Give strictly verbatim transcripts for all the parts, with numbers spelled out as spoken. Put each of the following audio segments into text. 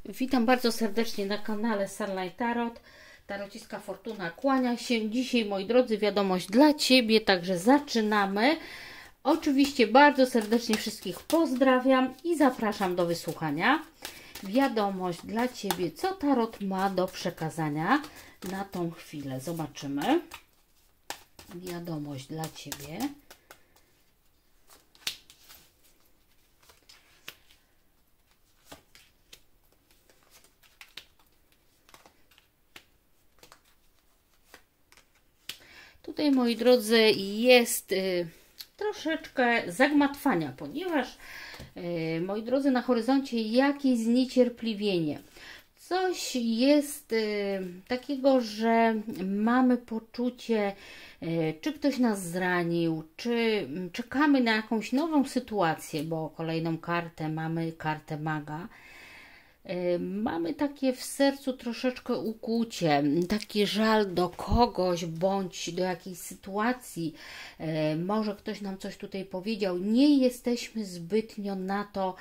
Witam bardzo serdecznie na kanale Starlight Tarot. Tarociska Fortuna kłania się. Dzisiaj, moi drodzy, wiadomość dla Ciebie, także zaczynamy. Oczywiście bardzo serdecznie wszystkich pozdrawiam i zapraszam do wysłuchania. Wiadomość dla Ciebie, co Tarot ma do przekazania na tą chwilę. Zobaczymy. Wiadomość dla Ciebie. Tutaj, moi drodzy, jest y, troszeczkę zagmatwania, ponieważ, y, moi drodzy, na horyzoncie jakieś zniecierpliwienie. Coś jest y, takiego, że mamy poczucie, y, czy ktoś nas zranił, czy czekamy na jakąś nową sytuację, bo kolejną kartę mamy kartę maga. Mamy takie w sercu troszeczkę ukłucie, taki żal do kogoś bądź do jakiejś sytuacji. Może ktoś nam coś tutaj powiedział. Nie jesteśmy zbytnio na to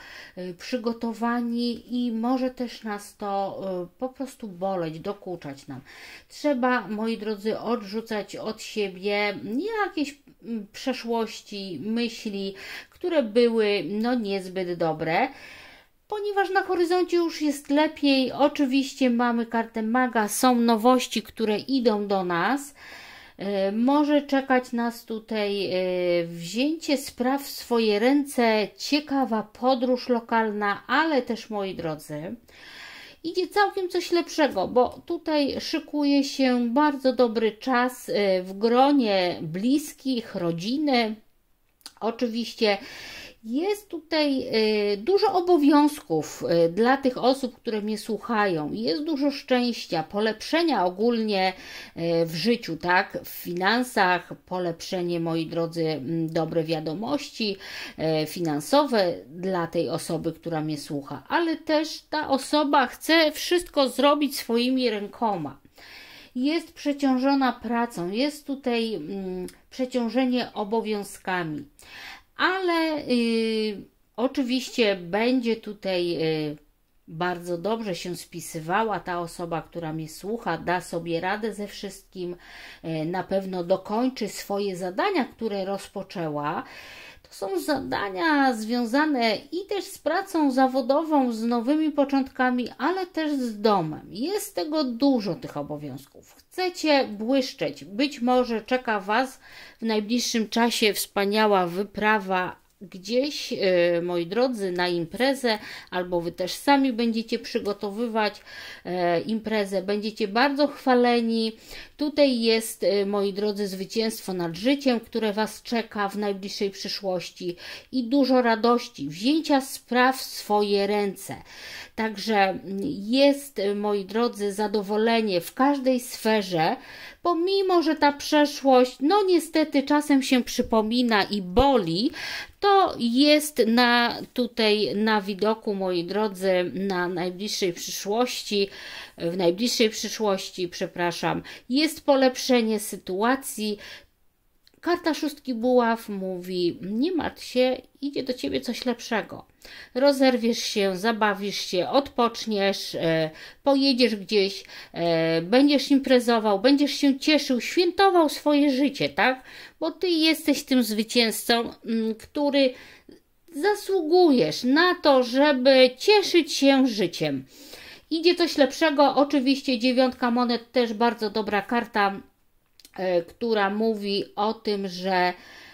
przygotowani i może też nas to po prostu boleć, dokuczać nam. Trzeba, moi drodzy, odrzucać od siebie jakieś przeszłości, myśli, które były no niezbyt dobre. Ponieważ na horyzoncie już jest lepiej, oczywiście mamy kartę maga, są nowości, które idą do nas. E, może czekać nas tutaj e, wzięcie spraw w swoje ręce, ciekawa podróż lokalna, ale też, moi drodzy, idzie całkiem coś lepszego, bo tutaj szykuje się bardzo dobry czas e, w gronie bliskich, rodziny. Oczywiście jest tutaj y, dużo obowiązków y, dla tych osób, które mnie słuchają. Jest dużo szczęścia, polepszenia ogólnie y, w życiu, tak? W finansach, polepszenie, moi drodzy, m, dobre wiadomości y, finansowe dla tej osoby, która mnie słucha. Ale też ta osoba chce wszystko zrobić swoimi rękoma. Jest przeciążona pracą, jest tutaj mm, przeciążenie obowiązkami. Ale y, oczywiście będzie tutaj y, bardzo dobrze się spisywała ta osoba, która mnie słucha, da sobie radę ze wszystkim, y, na pewno dokończy swoje zadania, które rozpoczęła. To są zadania związane i też z pracą zawodową, z nowymi początkami, ale też z domem. Jest tego dużo, tych obowiązków. Chcecie błyszczeć. Być może czeka Was w najbliższym czasie wspaniała wyprawa gdzieś, yy, moi drodzy, na imprezę, albo Wy też sami będziecie przygotowywać yy, imprezę, będziecie bardzo chwaleni. Tutaj jest, yy, moi drodzy, zwycięstwo nad życiem, które Was czeka w najbliższej przyszłości i dużo radości, wzięcia spraw w swoje ręce. Także jest, moi drodzy, zadowolenie w każdej sferze, pomimo że ta przeszłość, no niestety czasem się przypomina i boli, to jest na tutaj na widoku, moi drodzy, na najbliższej przyszłości, w najbliższej przyszłości, przepraszam, jest polepszenie sytuacji. Karta szóstki buław mówi, nie martw się, idzie do Ciebie coś lepszego. Rozerwiesz się, zabawisz się, odpoczniesz, e, pojedziesz gdzieś, e, będziesz imprezował, będziesz się cieszył, świętował swoje życie, tak? Bo Ty jesteś tym zwycięzcą, m, który zasługujesz na to, żeby cieszyć się życiem. Idzie coś lepszego, oczywiście dziewiątka monet też bardzo dobra karta, która mówi o tym, że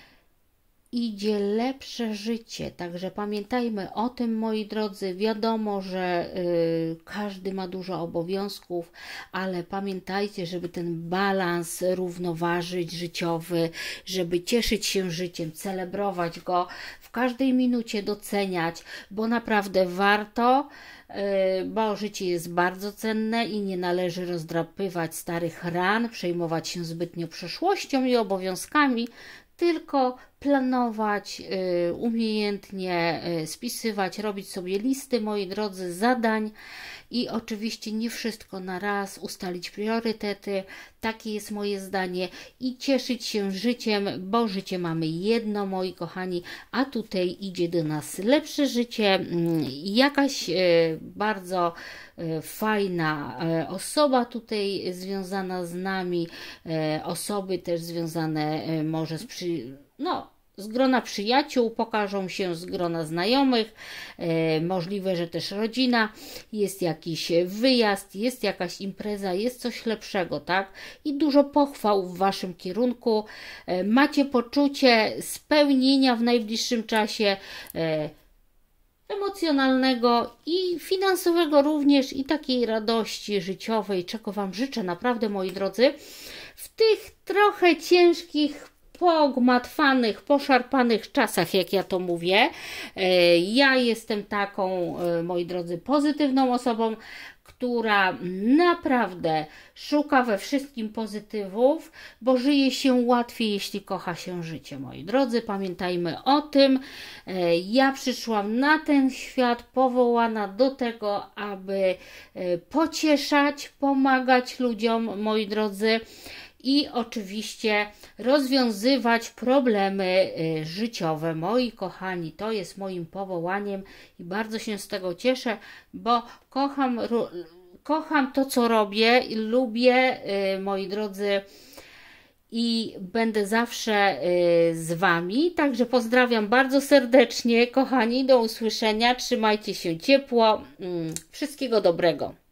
idzie lepsze życie. Także pamiętajmy o tym, moi drodzy. Wiadomo, że y, każdy ma dużo obowiązków, ale pamiętajcie, żeby ten balans równoważyć życiowy, żeby cieszyć się życiem, celebrować go, w każdej minucie doceniać, bo naprawdę warto, y, bo życie jest bardzo cenne i nie należy rozdrapywać starych ran, przejmować się zbytnio przeszłością i obowiązkami, tylko planować, umiejętnie spisywać, robić sobie listy, moi drodzy, zadań i oczywiście nie wszystko na raz, ustalić priorytety, takie jest moje zdanie i cieszyć się życiem, bo życie mamy jedno, moi kochani, a tutaj idzie do nas lepsze życie, jakaś bardzo fajna osoba tutaj związana z nami, osoby też związane może z przy... no z grona przyjaciół, pokażą się z grona znajomych, e, możliwe, że też rodzina, jest jakiś wyjazd, jest jakaś impreza, jest coś lepszego, tak? I dużo pochwał w Waszym kierunku. E, macie poczucie spełnienia w najbliższym czasie, e, emocjonalnego i finansowego również i takiej radości życiowej, czego Wam życzę naprawdę, moi drodzy, w tych trochę ciężkich, pogmatwanych, poszarpanych czasach, jak ja to mówię. Ja jestem taką, moi drodzy, pozytywną osobą, która naprawdę szuka we wszystkim pozytywów, bo żyje się łatwiej, jeśli kocha się życie, moi drodzy. Pamiętajmy o tym. Ja przyszłam na ten świat powołana do tego, aby pocieszać, pomagać ludziom, moi drodzy, i oczywiście rozwiązywać problemy życiowe. Moi kochani, to jest moim powołaniem i bardzo się z tego cieszę, bo kocham, kocham to, co robię i lubię, moi drodzy, i będę zawsze z Wami. Także pozdrawiam bardzo serdecznie, kochani, do usłyszenia, trzymajcie się ciepło, wszystkiego dobrego.